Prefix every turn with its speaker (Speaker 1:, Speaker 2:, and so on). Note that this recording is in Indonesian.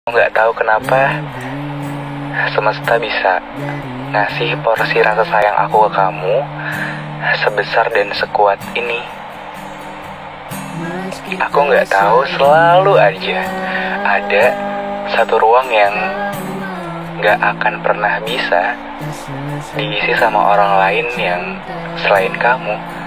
Speaker 1: Nggak tahu kenapa semesta bisa ngasih porsi rasa sayang aku ke kamu sebesar dan sekuat ini. Aku nggak tahu, selalu aja ada satu ruang yang nggak akan pernah bisa diisi sama orang lain yang selain kamu.